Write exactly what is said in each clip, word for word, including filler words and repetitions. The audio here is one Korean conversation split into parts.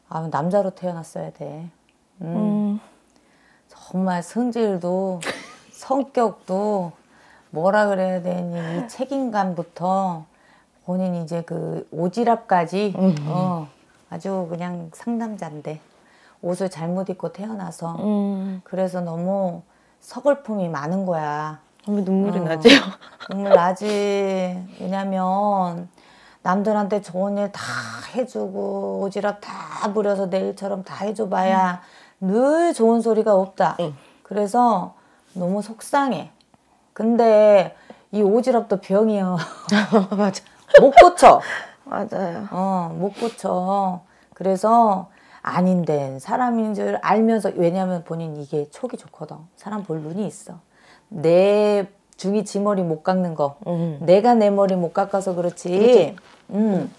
아, 남자로 태어났어야 돼. 음. 음. 정말 성질도 성격도 뭐라 그래야 되니 이 책임감부터 본인 이제 그 오지랖까지 음. 어, 아주 그냥 상남자인데 옷을 잘못 입고 태어나서 음. 그래서 너무 서글픔이 많은 거야. 너무 눈물이 어, 나지요. 눈물 나지. 왜냐면 남들한테 좋은 일 다 해주고 오지랖 다 부려서 내 일처럼 다 해줘봐야 음. 늘 좋은 소리가 없다. 응. 그래서 너무 속상해. 근데 이 오지랖도 병이야. 맞아. 못 고쳐. 맞아요. 어, 못 고쳐. 그래서 아닌데 사람인 줄 알면서 왜냐면 본인 이게 촉이 좋거든. 사람 볼 눈이 있어. 내 중이 지 머리 못 깎는 거. 음. 내가 내 머리 못 깎아서 그렇지. 그렇지. 음.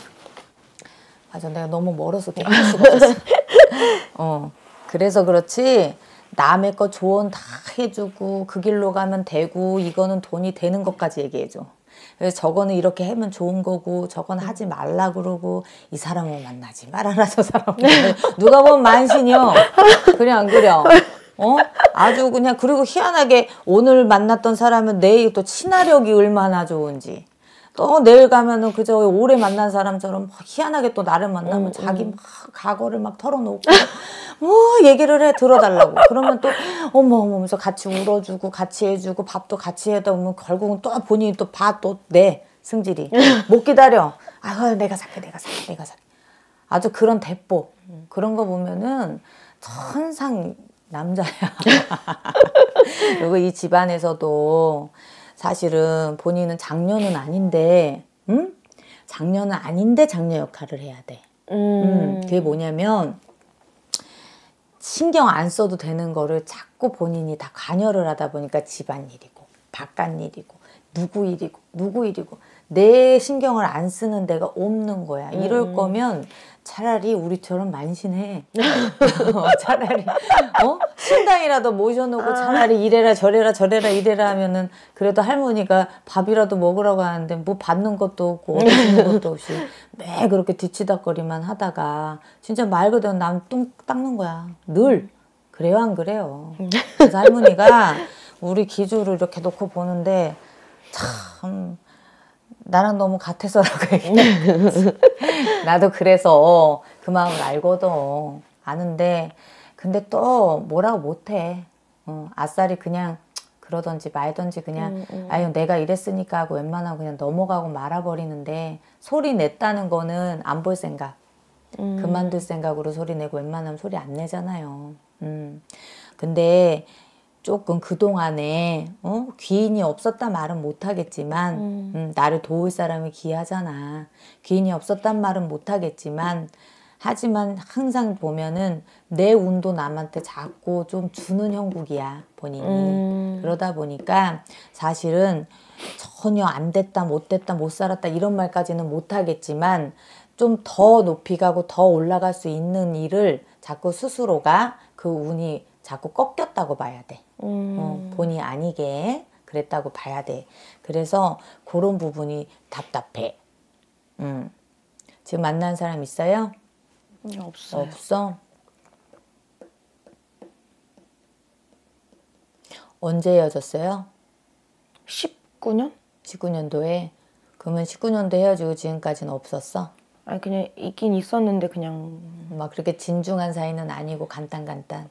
맞아. 내가 너무 멀어서 깨끗할 수가 없었어. 어. 그래서 그렇지. 남의 거 조언 다 해주고 그 길로 가면 되고 이거는 돈이 되는 것까지 얘기해줘. 그래서 저거는 이렇게 하면 좋은 거고 저건 하지 말라 그러고 이 사람은 만나지 말아라 저 사람은 누가 보면 만신이요. 그래 안 그래? 어? 아주 그냥 그리고 희한하게 오늘 만났던 사람은 내일 또 친화력이 얼마나 좋은지 또 내일 가면은 그저 오래 만난 사람처럼 희한하게 또 나를 만나면 음, 자기 음. 막 과거를 막 털어놓고 뭐 얘기를 해 들어달라고 그러면 또 어머 어머 하면서 같이 울어주고 같이 해주고 밥도 같이 해다 보면 결국은 또 본인이 또 봐 또 내 승질이 못 기다려. 아 내가 살게 내가 살게 내가 살게 아주 그런 대뽀 그런 거 보면은 천상 남자야. 그리고 이 집안에서도 사실은 본인은 장녀는 아닌데, 응? 장녀는 아닌데 장녀 역할을 해야 돼. 음. 음, 그게 뭐냐면 신경 안 써도 되는 거를 자꾸 본인이 다 관여를 하다 보니까 집안일이고 바깥 일이고 누구 일이고 누구 일이고 내 신경을 안 쓰는 데가 없는 거야. 이럴 음. 거면 차라리 우리처럼 만신해. 차라리 어? 신당이라도 모셔놓고 아. 차라리 이래라 저래라 저래라 이래라 하면은 그래도 할머니가 밥이라도 먹으라고 하는데 뭐 받는 것도 없고 얻는 것도 없이 매 그렇게 뒤치다거리만 하다가 진짜 말 그대로 남 똥 닦는 거야. 늘. 그래요 안 그래요? 그래서 할머니가 우리 기주를 이렇게 놓고 보는데 참 나랑 너무 같아서라고 얘기해. 나도 그래서 그 마음을 알거든. 아는데 근데 또 뭐라고 못해. 어, 아싸리 그냥 그러던지 말던지 그냥 음, 음. 아유 내가 이랬으니까 하고 웬만하면 그냥 넘어가고 말아버리는데 소리 냈다는 거는 안 볼 생각. 음. 그만둘 생각으로 소리 내고 웬만하면 소리 안 내잖아요. 음. 근데 조금 그동안에 어? 귀인이 없었단 말은 못하겠지만 음. 음, 나를 도울 사람이 귀하잖아. 귀인이 없었단 말은 못하겠지만 하지만 항상 보면은 내 운도 남한테 자꾸 좀 주는 형국이야 본인이. 음. 그러다 보니까 사실은 전혀 안 됐다 못 됐다 못 살았다 이런 말까지는 못하겠지만 좀 더 높이 가고 더 올라갈 수 있는 일을 자꾸 스스로가 그 운이 자꾸 꺾였다고 봐야 돼. 음. 어, 본의 아니게 그랬다고 봐야 돼. 그래서 그런 부분이 답답해. 음. 지금 만난 사람 있어요? 없어요. 없어? 언제 헤어졌어요? 십구 년? 십구 년도에? 그러면 십구 년도 헤어지고 지금까지는 없었어? 아니 그냥 있긴 있었는데 그냥 막 그렇게 진중한 사이는 아니고 간단간단.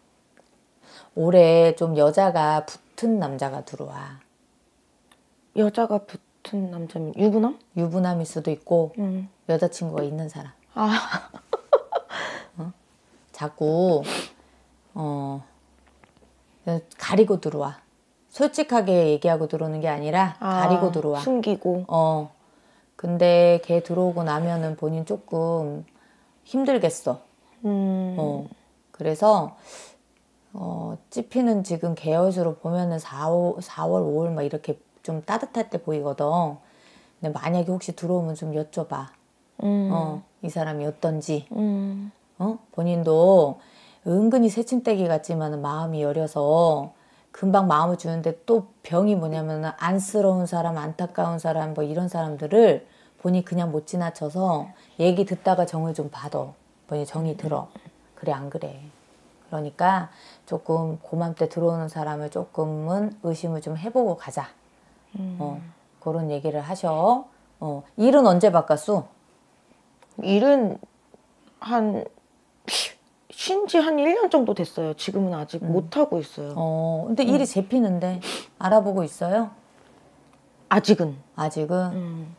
올해 좀 여자가 붙은 남자가 들어와. 여자가 붙은 남자면 유부남? 유부남일 수도 있고 음. 여자친구가 있는 사람. 아. 어? 자꾸 어 가리고 들어와. 솔직하게 얘기하고 들어오는 게 아니라 아, 가리고 들어와. 숨기고. 어. 근데 걔 들어오고 나면은 본인 조금 힘들겠어. 음. 어. 그래서 어, 찝히는 지금 계열수로 보면은 사월, 사월, 오월 막 이렇게 좀 따뜻할 때 보이거든. 근데 만약에 혹시 들어오면 좀 여쭤봐. 음. 어, 이 사람이 어떤지. 음. 어? 본인도 은근히 새침대기 같지만은 마음이 여려서 금방 마음을 주는데 또 병이 뭐냐면은 안쓰러운 사람, 안타까운 사람 뭐 이런 사람들을 본인이 그냥 못 지나쳐서 얘기 듣다가 정을 좀 받아. 본인이 정이 들어. 그래 안 그래. 그러니까 조금 고맘때 들어오는 사람을 조금은 의심을 좀 해보고 가자. 음. 어, 그런 얘기를 하셔. 어, 일은 언제 바꿨어? 일은 한 쉰지 한 일 년 정도 됐어요. 지금은 아직 음. 못 하고 있어요. 어, 근데 일이 잡히는데 알아보고 있어요? 아직은. 아직은? 음.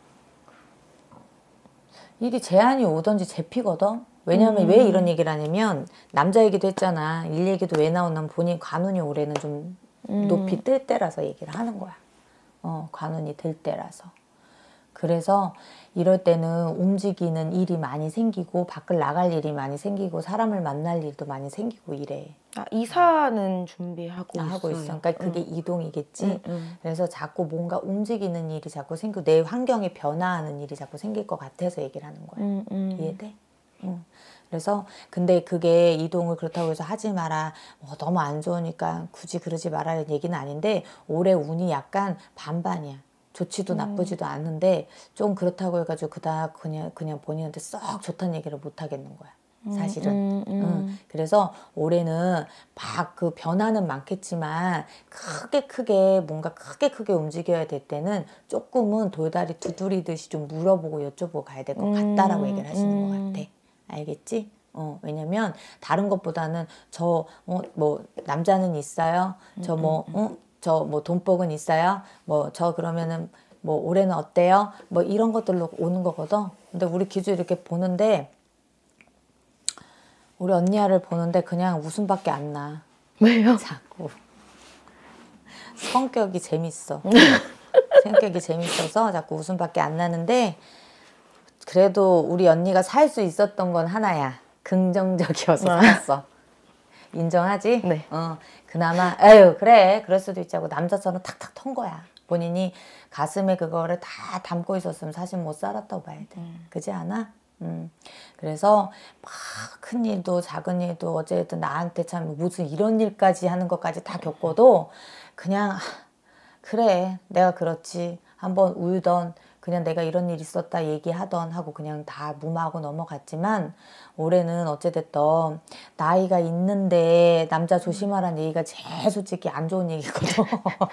일이 제한이 오던지 잡히거든? 왜냐면 음. 왜 이런 얘기를 하냐면 남자 얘기도 했잖아. 일 얘기도 왜 나오냐면 본인 관운이 올해는 좀 음. 높이 뜰 때라서 얘기를 하는 거야. 어, 관운이 들 때라서. 그래서 이럴 때는 움직이는 일이 많이 생기고 밖을 나갈 일이 많이 생기고 사람을 만날 일도 많이 생기고 이래. 아, 이사는 준비하고 아, 있어요. 하고 있어. 그러니까 그게 응. 이동이겠지. 응, 응. 그래서 자꾸 뭔가 움직이는 일이 자꾸 생기고 내 환경이 변화하는 일이 자꾸 생길 것 같아서 얘기를 하는 거야. 응, 응. 이해돼? 응. 그래서 근데 그게 이동을 그렇다고 해서 하지 마라. 뭐 너무 안 좋으니까 굳이 그러지 말라는 얘기는 아닌데 올해 운이 약간 반반이야. 좋지도 나쁘지도 않은데 좀 그렇다고 해가지고 그다 그냥 그냥 본인한테 썩 좋다는 얘기를 못 하겠는 거야. 사실은. 음, 음, 음. 응. 그래서 올해는 막 그 변화는 많겠지만 크게 크게 뭔가 크게 크게 움직여야 될 때는 조금은 돌다리 두드리듯이 좀 물어보고 여쭤보고 가야 될 것 같다라고 얘기를 하시는 음. 것 같아. 알겠지? 어, 왜냐면 다른 것보다는 저, 어, 뭐, 남자는 있어요? 저 뭐, 어? 저 뭐 돈복은 있어요? 뭐, 저 그러면은 뭐 올해는 어때요? 뭐 이런 것들로 오는 거거든. 근데 우리 기주 이렇게 보는데 우리 언니야를 보는데 그냥 웃음밖에 안 나. 왜요? 자꾸. 성격이 재밌어. 성격이 재밌어서 자꾸 웃음밖에 안 나는데 그래도 우리 언니가 살 수 있었던 건 하나야. 긍정적이어서 살았어. 인정하지? 네. 어, 그나마 에휴 그래 그럴 수도 있자고 남자처럼 탁탁 턴 거야. 본인이 가슴에 그거를 다 담고 있었으면 사실 못 살았다고 봐야 돼. 음. 그지 않아? 음. 그래서 막 큰 일도 작은 일도 어쨌든 나한테 참 무슨 이런 일까지 하는 것까지 다 겪어도 그냥 그래 내가 그렇지 한번 울던 그냥 내가 이런 일 있었다 얘기하던 하고 그냥 다 무마하고 넘어갔지만 올해는 어찌됐든 나이가 있는데 남자 조심하라는 얘기가 제일 솔직히 안 좋은 얘기거든.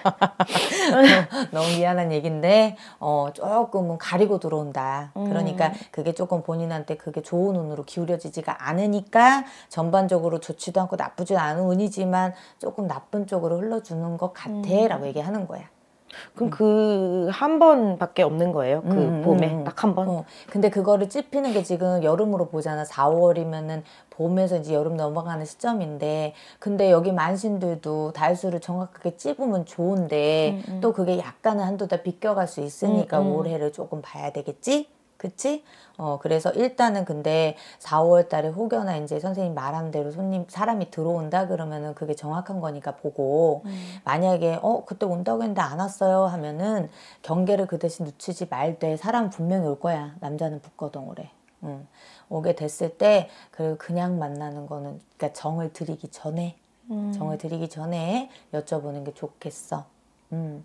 너무 미안한 얘기인데 어, 조금은 가리고 들어온다. 그러니까 그게 조금 본인한테 그게 좋은 운으로 기울여지지가 않으니까 전반적으로 좋지도 않고 나쁘지도 않은 운이지만 조금 나쁜 쪽으로 흘러주는 것 같아 라고 얘기하는 거야. 그럼 그 한 번밖에 없는 거예요? 그 음, 봄에 음, 음. 딱 한 번? 어, 근데 그거를 찝히는 게 지금 여름으로 보잖아. 사월이면은 봄에서 이제 여름 넘어가는 시점인데, 근데 여기 만신들도 달수를 정확하게 찝으면 좋은데, 음, 음. 또 그게 약간은 한두 달 비껴갈 수 있으니까 음, 음. 올해를 조금 봐야 되겠지? 그치? 어, 그래서 일단은 근데 사월 달에 혹여나 이제 선생님 말한 대로 손님, 사람이 들어온다 그러면은 그게 정확한 거니까 보고, 음. 만약에, 어, 그때 온다고 했는데 안 왔어요 하면은 경계를 그 대신 늦추지 말되 사람 분명히 올 거야. 남자는 붙거든, 올해. 응. 오게 됐을 때, 그리고 그냥 만나는 거는, 그러니까 정을 들이기 전에, 음. 정을 들이기 전에 여쭤보는 게 좋겠어. 음.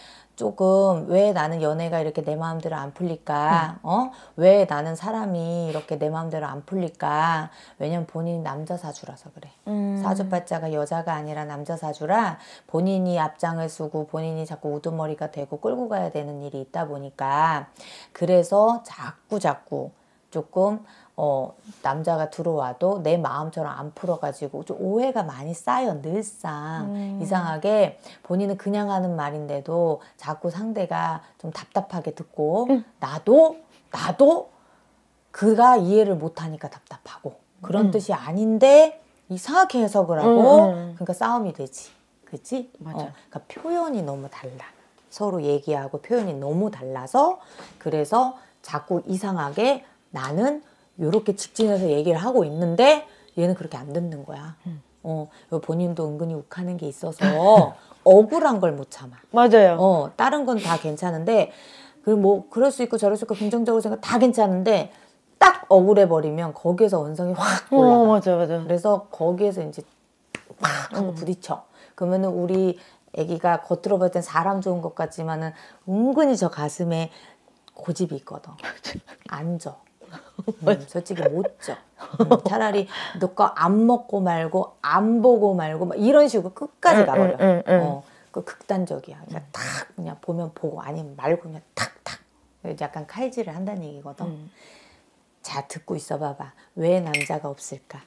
조금 왜 나는 연애가 이렇게 내 마음대로 안 풀릴까? 어? 왜 나는 사람이 이렇게 내 마음대로 안 풀릴까? 왜냐면 본인이 남자 사주라서 그래. 음. 사주팔자가 여자가 아니라 남자 사주라 본인이 앞장을 서고 본인이 자꾸 우두머리가 되고 끌고 가야 되는 일이 있다 보니까 그래서 자꾸 자꾸 조금 어, 남자가 들어와도 내 마음처럼 안 풀어가지고 좀 오해가 많이 쌓여 늘상 음. 이상하게 본인은 그냥 하는 말인데도 자꾸 상대가 좀 답답하게 듣고 음. 나도 나도 그가 이해를 못하니까 답답하고 그런 음. 뜻이 아닌데 이상하게 해석을 하고 음, 음. 그러니까 싸움이 되지. 그치? 맞아. 어, 그러니까 표현이 너무 달라. 서로 얘기하고 표현이 너무 달라서 그래서 자꾸 이상하게 나는 이렇게 직진해서 얘기를 하고 있는데 얘는 그렇게 안 듣는 거야. 음. 어, 본인도 은근히 욱하는 게 있어서 억울한 걸 못 참아. 맞아요. 어, 다른 건 다 괜찮은데 그리고 뭐 그럴 수 있고 저럴 수 있고 긍정적으로 생각 다 괜찮은데 딱 억울해 버리면 거기에서 원성이 확 올라가. 어, 맞아, 맞아. 그래서 거기에서 이제 막 하고 음. 부딪혀. 그러면은 우리 애기가 겉으로 볼 땐 사람 좋은 것 같지만은 은근히 저 가슴에 고집이 있거든. 안 져. 음, 솔직히 못 줘. 음, 차라리 너 거 안 먹고 말고 안 보고 말고 막 이런 식으로 끝까지 응, 가버려. 응, 응, 어, 그 극단적이야. 그냥 탁 그냥 보면 보고 아니면 말고 그냥 탁탁. 약간 칼질을 한다는 얘기거든. 응. 자, 듣고 있어 봐봐. 왜 남자가 없을까?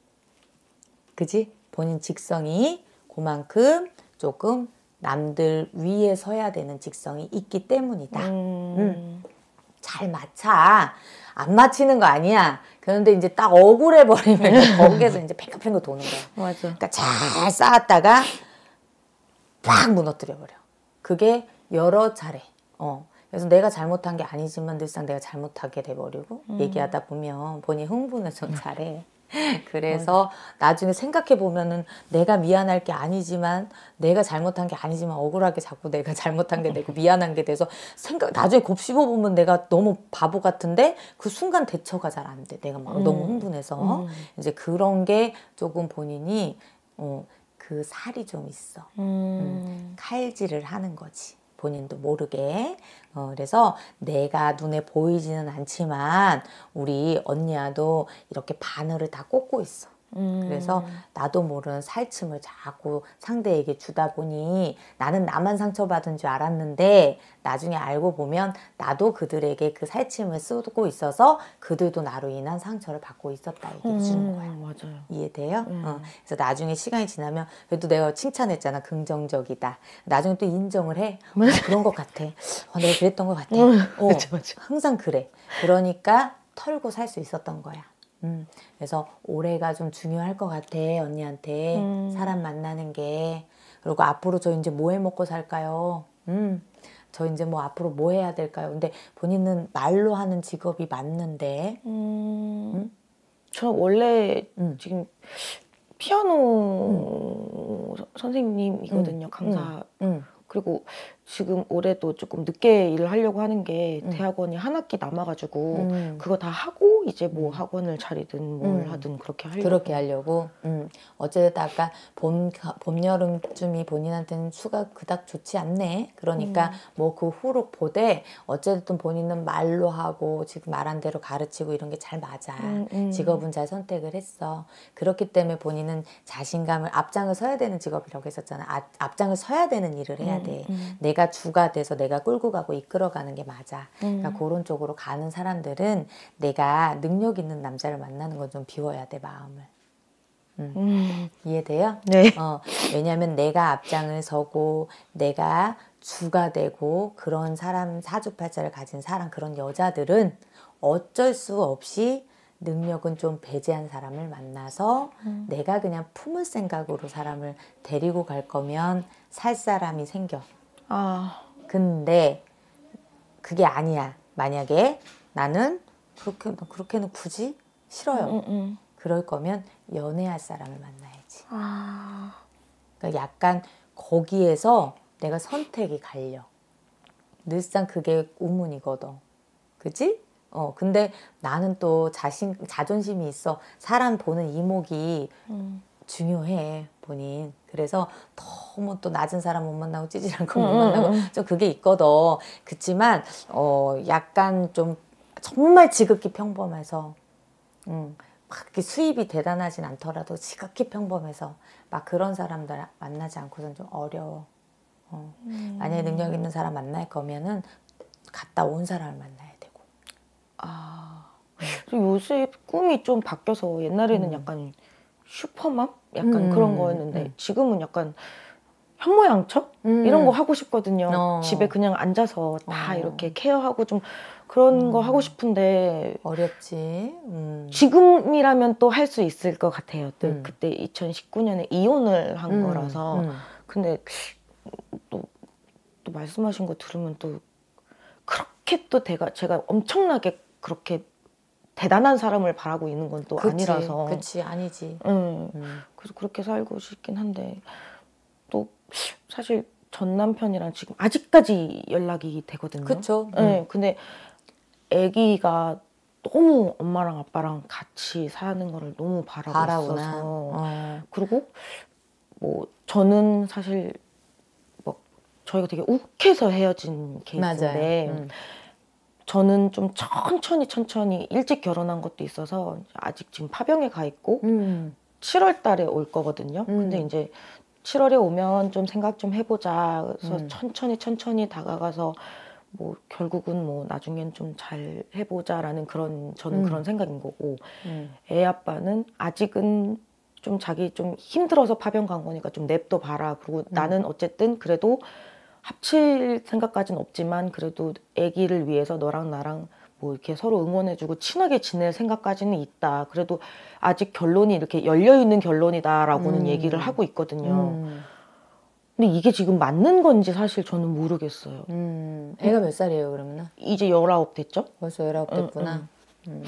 그지? 본인 직성이 그만큼 조금 남들 위에 서야 되는 직성이 있기 때문이다. 음. 음. 잘 맞춰. 안 맞히는 거 아니야. 그런데 이제 딱 억울해 버리면 거기에서 이제 팽글팽글 도는 거야. 맞아. 그러니까 잘 쌓았다가 팍 무너뜨려 버려. 그게 여러 차례. 어. 그래서 내가 잘못한 게 아니지만 늘상 내가 잘못하게 돼버리고 음. 얘기하다 보면 본인 흥분해서 잘해. 그래서 맞아. 나중에 생각해 보면은 내가 미안할 게 아니지만 내가 잘못한 게 아니지만 억울하게 자꾸 내가 잘못한 게 되고 미안한 게 돼서 생각 나중에 곱씹어 보면 내가 너무 바보 같은데 그 순간 대처가 잘 안 돼. 내가 막 음. 너무 흥분해서 음. 이제 그런 게 조금 본인이 어, 그 살이 좀 있어. 음. 음, 칼질을 하는 거지. 본인도 모르게. 어, 그래서 내가 눈에 보이지는 않지만 우리 언니야도 이렇게 바늘을 다 꽂고 있어. 음. 그래서 나도 모르는 살침을 자꾸 상대에게 주다 보니 나는 나만 상처받은 줄 알았는데 나중에 알고 보면 나도 그들에게 그 살침을 쓰고 있어서 그들도 나로 인한 상처를 받고 있었다 얘기해 주는 거야. 음, 맞아요. 이해돼요? 음. 어. 그래서 나중에 시간이 지나면 그래도 내가 칭찬했잖아. 긍정적이다. 나중에 또 인정을 해. 어, 그런 것 같아. 어, 내가 그랬던 것 같아. 음, 어, 맞아, 맞아. 항상 그래. 그러니까 털고 살 수 있었던 거야. 음, 그래서 올해가 좀 중요할 것 같아. 언니한테 음. 사람 만나는 게. 그리고 앞으로 저 이제 뭐 해 먹고 살까요? 음, 저 이제 뭐 앞으로 뭐 해야 될까요? 근데 본인은 말로 하는 직업이 맞는데 음, 음? 저 원래 음. 지금 피아노 음. 선생님이거든요. 강사. 음. 음. 그리고 지금 올해도 조금 늦게 일을 하려고 하는 게 음. 대학원이 한 학기 남아가지고 음. 그거 다 하고 이제 뭐 음. 학원을 차리든 뭘 음. 하든 그렇게 하려고. 그렇게 하려고. 음. 어쨌든 아까 봄, 봄 여름쯤이 본인한테는 수가 그닥 좋지 않네. 그러니까 음. 뭐 그 후로 보되 어쨌든 본인은 말로 하고 지금 말한 대로 가르치고 이런 게 잘 맞아. 음, 음. 직업은 잘 선택을 했어. 그렇기 때문에 본인은 자신감을 앞장을 서야 되는 직업이라고 했었잖아. 앞, 앞장을 서야 되는 일을 해야 돼. 음, 음. 내가 주가 돼서 내가 끌고 가고 이끌어가는 게 맞아. 음. 그러니까 그런 쪽으로 가는 사람들은 내가 능력 있는 남자를 만나는 건 좀 비워야 돼, 마음을. 음. 음. 이해돼요? 네. 어, 왜냐하면 내가 앞장을 서고 내가 주가 되고 그런 사람, 사주팔자를 가진 사람, 그런 여자들은 어쩔 수 없이 능력은 좀 배제한 사람을 만나서 음. 내가 그냥 품을 생각으로 사람을 데리고 갈 거면 살 사람이 생겨. 아. 근데 그게 아니야. 만약에 나는 그렇게, 그렇게는 굳이 싫어요. 음, 음, 음. 그럴 거면 연애할 사람을 만나야지. 아. 그러니까 약간 거기에서 내가 선택이 갈려. 늘상 그게 우문이거든. 그치? 어, 근데 나는 또 자신, 자존심이 있어. 사람 보는 이목이 음. 중요해, 본인. 그래서 너무 또 낮은 사람 못 만나고 찌질한 거 못 음, 만나고 음. 좀 그게 있거든. 그치만, 어, 약간 좀 정말 지극히 평범해서, 음, 막 수입이 대단하진 않더라도 지극히 평범해서 막 그런 사람들 만나지 않고선 좀 어려워. 어. 음. 만약에 능력 있는 사람 만날 거면은 갔다 온 사람을 만나야 되고. 아, 요새 꿈이 좀 바뀌어서 옛날에는 음. 약간 슈퍼맘? 약간 음. 그런 거였는데 음. 지금은 약간 현모양처? 음. 이런 거 하고 싶거든요. 어. 집에 그냥 앉아서 다 어. 이렇게 케어하고 좀 그런 음. 거 하고 싶은데 어렵지. 음. 지금이라면 또 할 수 있을 것 같아요. 또 음. 그때 이천십구 년에 이혼을 한 음. 거라서. 음. 근데 또, 또 말씀하신 거 들으면 또 그렇게 또 제가, 제가 엄청나게 그렇게 대단한 사람을 바라고 있는 건 또 아니라서. 그치, 아니지. 음. 음. 그래서 그렇게 살고 싶긴 한데 또 사실 전 남편이랑 지금 아직까지 연락이 되거든요. 그쵸. 네, 음. 근데 아기가 너무 엄마랑 아빠랑 같이 사는 거를 너무 바라고 바라구나. 있어서 어. 그리고 뭐 저는 사실 뭐 저희가 되게 욱해서 헤어진 케이스인데 음. 저는 좀 천천히 천천히 일찍 결혼한 것도 있어서 아직 지금 파병에 가 있고 음. 칠월 달에 올 거거든요. 음. 근데 이제 칠월에 오면 좀 생각 좀 해보자. 그래서 음. 천천히 천천히 다가가서 뭐 결국은 뭐 나중엔 좀 잘 해보자라는 그런 저는 음. 그런 생각인 거고 음. 애 아빠는 아직은 좀 자기 좀 힘들어서 파병 간 거니까 좀 냅둬 봐라. 그리고 음. 나는 어쨌든 그래도 합칠 생각까지는 없지만 그래도 아기를 위해서 너랑 나랑 뭐 이렇게 서로 응원해주고 친하게 지낼 생각까지는 있다. 그래도 아직 결론이 이렇게 열려있는 결론이다라고는 음. 얘기를 하고 있거든요. 음. 근데 이게 지금 맞는 건지 사실 저는 모르겠어요. 음. 애가 몇 살이에요 그러면은? 이제 열아홉 됐죠? 벌써 열아홉 됐구나. 응, 응. 음.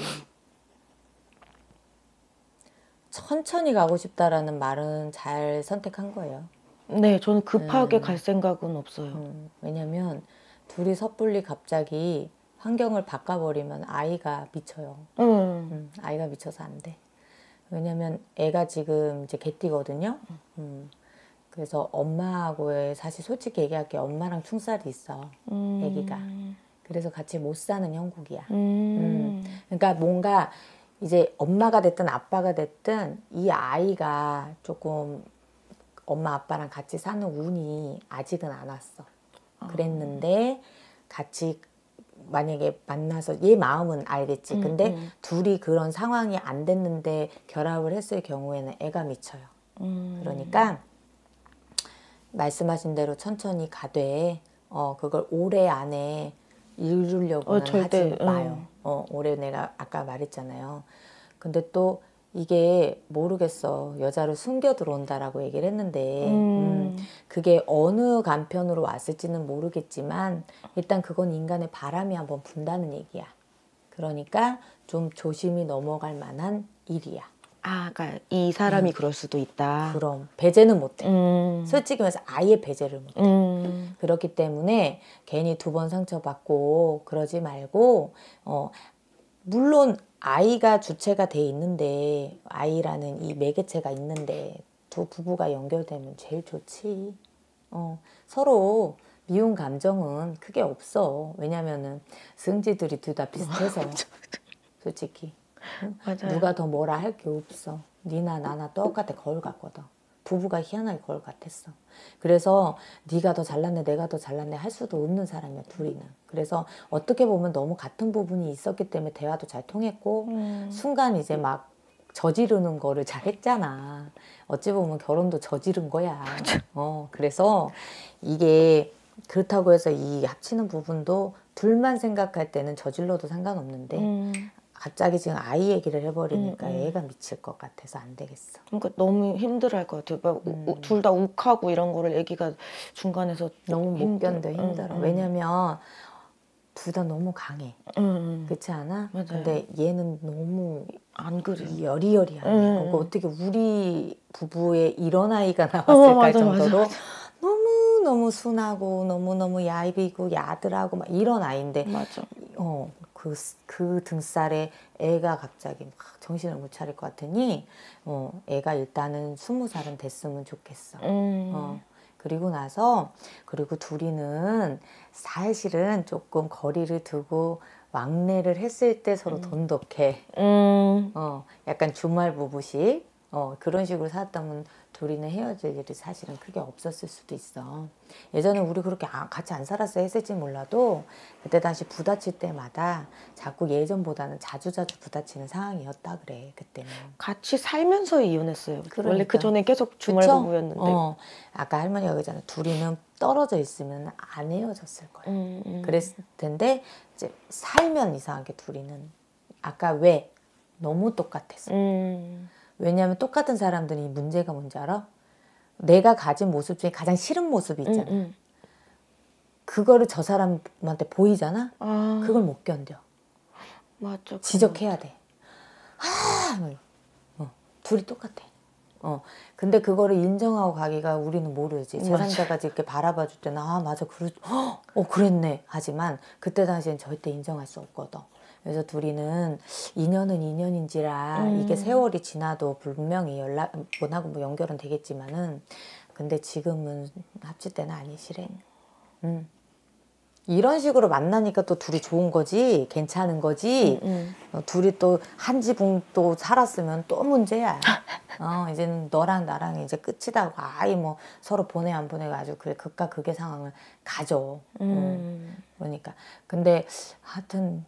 천천히 가고 싶다라는 말은 잘 선택한 거예요. 네, 저는 급하게 음. 갈 생각은 없어요. 음. 왜냐면 둘이 섣불리 갑자기 환경을 바꿔버리면 아이가 미쳐요. 응. 음. 아이가 미쳐서 안 돼. 왜냐면 애가 지금 이제 개띠거든요. 음. 그래서 엄마하고의 사실 솔직히 얘기할게 엄마랑 충살이 있어. 음. 애기가. 그래서 같이 못 사는 형국이야. 음. 음. 그러니까 뭔가 이제 엄마가 됐든 아빠가 됐든 이 아이가 조금 엄마 아빠랑 같이 사는 운이 아직은 안 왔어. 그랬는데 같이 만약에 만나서 얘 마음은 알겠지. 음, 근데 음. 둘이 그런 상황이 안 됐는데 결합을 했을 경우에는 애가 미쳐요. 음. 그러니까 말씀하신 대로 천천히 가되 어 그걸 올해 안에 이루려고는 어, 절대, 하지 마요. 어 올해 내가 아까 말했잖아요. 근데 또 이게 모르겠어. 여자를 숨겨 들어온다라고 얘기를 했는데 음. 음, 그게 어느 간편으로 왔을지는 모르겠지만 일단 그건 인간의 바람이 한번 분다는 얘기야. 그러니까 좀 조심히 넘어갈 만한 일이야. 아, 그러니까 이 사람이 그럴 수도 있다. 그럼 배제는 못해. 음. 솔직히 말해서 아예 배제를 못해. 음. 그렇기 때문에 괜히 두 번 상처받고 그러지 말고 어 물론 아이가 주체가 돼 있는데 아이라는 이 매개체가 있는데 두 부부가 연결되면 제일 좋지. 어 서로 미운 감정은 크게 없어. 왜냐면은 승지들이 둘 다 비슷해서 솔직히 응? 맞아요. 누가 더 뭐라 할 게 없어. 니나 나나 똑같아. 거울 같거든. 부부가 희한하게 거울 같았어. 그래서 네가 더 잘났네 내가 더 잘났네 할 수도 없는 사람이야 둘이는. 그래서 어떻게 보면 너무 같은 부분이 있었기 때문에 대화도 잘 통했고 음. 순간 이제 막 저지르는 거를 잘했잖아. 어찌 보면 결혼도 저지른 거야. 어 그래서 이게 그렇다고 해서 이 합치는 부분도 둘만 생각할 때는 저질러도 상관없는데 음. 갑자기 지금 아이 얘기를 해버리니까 음, 음. 애가 미칠 것 같아서 안 되겠어. 그러니까 너무 힘들어할 것 같아요. 음. 둘 다 욱하고 이런 거를 애기가 중간에서 너무 못 힘들- 견뎌 힘들어. 음, 음. 왜냐면 둘 다 너무 강해. 음, 음. 그렇지 않아? 맞아요. 근데 얘는 너무 안 그래. 여리여리하네. 음, 그러니까 음. 어떻게 우리 부부에 이런 아이가 나왔을까 어, 맞아, 정도로 맞아, 너무너무 순하고 너무너무 얄미고 야들하고 막 이런 아이인데 맞아. 어, 그, 그 등살에 애가 갑자기 막 정신을 못 차릴 것 같으니 어, 애가 일단은 스무 살은 됐으면 좋겠어. 음. 어, 그리고 나서 그리고 둘이는 사실은 조금 거리를 두고 왕래를 했을 때 서로 돈독해. 음. 어, 약간 주말 부부식 어, 그런 식으로 살았다면 둘이는 헤어질 일이 사실은 크게 없었을 수도 있어. 예전에 우리 그렇게 아, 같이 안 살았어야 했을지 몰라도 그때 당시 부딪힐 때마다 자꾸 예전보다는 자주자주 부딪히는 상황이었다 그래 그때는. 같이 살면서 이혼했어요. 그러니까. 원래 그 전에 계속 주말 그쵸? 부부였는데. 어, 아까 할머니가 그러잖아. 둘이는 떨어져 있으면 안 헤어졌을 거야. 음, 음. 그랬을 텐데 이제 살면 이상하게 둘이는 아까 왜 너무 똑같았어. 음. 왜냐하면 똑같은 사람들이 문제가 뭔지 알아? 내가 가진 모습 중에 가장 싫은 모습이 있잖아. 음, 음. 그거를 저 사람한테 보이잖아? 아, 그걸 못 견뎌. 맞아. 지적해야 돼. 아, 어, 둘이 똑같아. 어, 근데 그거를 인정하고 가기가 우리는 모르지. 제삼자가 이렇게 바라봐 줄 때는 아 맞아 그러, 어 그랬네. 하지만 그때 당시엔 절대 인정할 수 없거든. 그래서 둘이는 인연은 인연인지라 음. 이게 세월이 지나도 분명히 연락 못하고 뭐 연결은 되겠지만은 근데 지금은 합칠 때는 아니시래. 음. 이런 식으로 만나니까 또 둘이 좋은 거지, 괜찮은 거지. 음, 음. 어, 둘이 또 한 지붕 또 살았으면 또 문제야. 어, 이제는 너랑 나랑 이제 끝이다. 아이 뭐 서로 보내 안 보내가 아주 그래 극과 극의 상황을 가져. 음. 어, 그러니까 근데 하여튼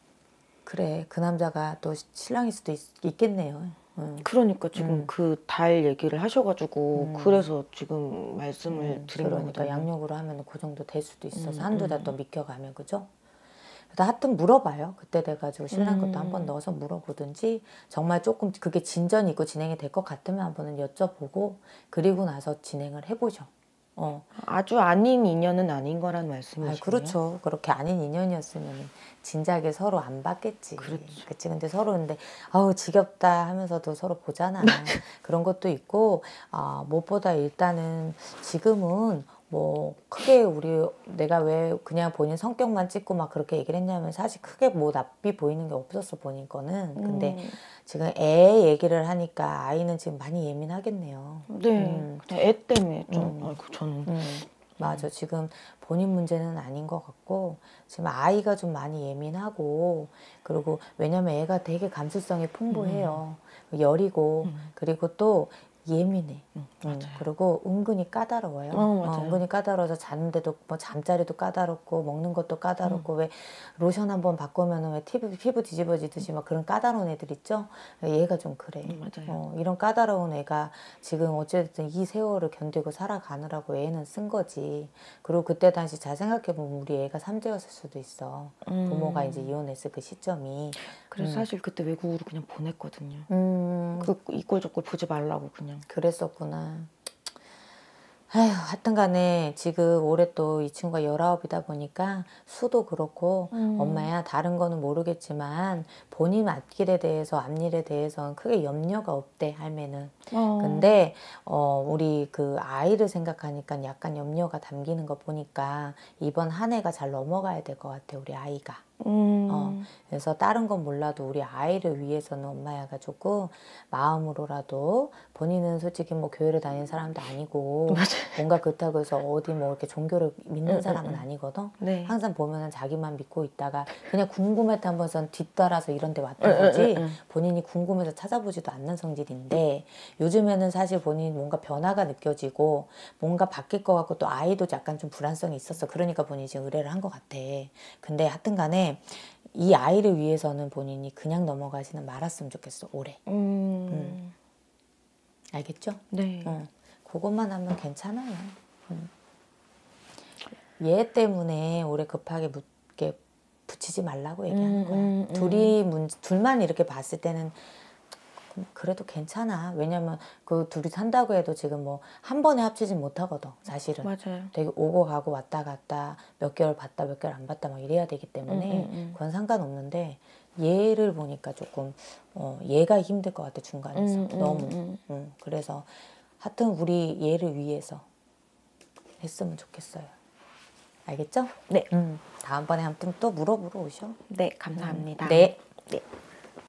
그래 그 남자가 또 신랑일 수도 있, 있겠네요. 음. 그러니까 지금 음. 그 달 얘기를 하셔가지고 음. 그래서 지금 말씀을 음, 드린 그러니까 거거든요. 양력으로 하면 그 정도 될 수도 있어서 음, 한두 달 음. 또 믿겨가면 그죠? 그래서 하여튼 물어봐요. 그때 돼가지고 신랑 것도 음. 한번 넣어서 물어보든지 정말 조금 그게 진전이 있고 진행이 될 것 같으면 한번은 여쭤보고 그리고 나서 진행을 해보죠. 어. 아주 아닌 인연은 아닌 거란 말씀이시네요. 아, 그렇죠. 그렇게 아닌 인연이었으면 진작에 서로 안 봤겠지. 그렇죠. 그치. 근데 서로 근데 아우 지겹다 하면서도 서로 보잖아. 그런 것도 있고 아, 무엇보다 일단은 지금은 뭐 크게 우리 내가 왜 그냥 본인 성격만 찍고 막 그렇게 얘기를 했냐면 사실 크게 뭐 납비 보이는 게 없었어 본인 거는. 근데 음. 지금 애 얘기를 하니까 아이는 지금 많이 예민하겠네요. 네, 음. 그냥 애 때문에 좀 음. 아이고 저는 음, 맞아. 지금 본인 문제는 아닌 것 같고 지금 아이가 좀 많이 예민하고 그리고 왜냐면 애가 되게 감수성이 풍부해요. 여리고 그리고 또 예민해. 음, 음, 맞아요. 그리고 은근히 까다로워요. 어, 맞아요. 은근히 까다로워서 자는데도 뭐 잠자리도 까다롭고 먹는 것도 까다롭고 왜 로션 한번 바꾸면은 왜 피부, 피부 뒤집어지듯이 막 그런 까다로운 애들 있죠. 얘가 좀 그래. 음, 맞아요. 어, 이런 까다로운 애가 지금 어쨌든 이 세월을 견디고 살아가느라고 애는 쓴 거지. 그리고 그때 당시 잘 생각해보면 우리 애가 삼재였을 수도 있어. 음. 부모가 이제 이혼했을 그 시점이. 그래서 사실 그때 외국으로 그냥 보냈거든요. 음, 그 이꼴 저꼴 보지 말라고 그냥. 그랬었구나. 아휴, 하여튼 간에 지금 올해 또 이 친구가 열아홉이다 보니까 수도 그렇고 음. 엄마야 다른 거는 모르겠지만 본인 앞길에 대해서 앞일에 대해서는 크게 염려가 없대 할매는. 어. 근데 어 우리 그 아이를 생각하니까 약간 염려가 담기는 거 보니까 이번 한 해가 잘 넘어가야 될 것 같아 우리 아이가. 음. 어, 그래서 다른 건 몰라도 우리 아이를 위해서는 엄마야가 조금 마음으로라도 본인은 솔직히 뭐 교회를 다니는 사람도 아니고 뭔가 그렇다고 해서 어디 뭐 이렇게 종교를 믿는 응, 사람은 응, 응. 아니거든. 네. 항상 보면은 자기만 믿고 있다가 그냥 궁금했다 한 번선 뒤따라서 이런 데 왔던 응, 거지 응, 응. 본인이 궁금해서 찾아보지도 않는 성질인데 요즘에는 사실 본인이 뭔가 변화가 느껴지고 뭔가 바뀔 것 같고 또 아이도 약간 좀 불안성이 있었어. 그러니까 본인이 지금 의뢰를 한 것 같아. 근데 하여튼 간에 이 아이를 위해서는 본인이 그냥 넘어가지는 말았으면 좋겠어 올해. 음. 음. 알겠죠? 네. 어, 그것만 하면 괜찮아요. 음. 얘 때문에 올해 급하게 묻게 붙이지 말라고 얘기하는 거야. 음, 음, 둘이 문, 둘만 이렇게 봤을 때는 그래도 괜찮아. 왜냐면 그 둘이 산다고 해도 지금 뭐 한 번에 합치진 못하거든. 사실은. 맞아요. 되게 오고 가고 왔다 갔다 몇 개월 봤다 몇 개월 안 봤다 막 이래야 되기 때문에 음, 음, 음. 그건 상관없는데 얘를 보니까 조금 어, 얘가 힘들 것 같아 중간에서 음, 음, 너무. 음. 음, 그래서 하여튼 우리 얘를 위해서 했으면 좋겠어요. 알겠죠? 네. 음, 다음번에 아무튼 또 물어보러 오셔. 네, 감사합니다. 네. 네.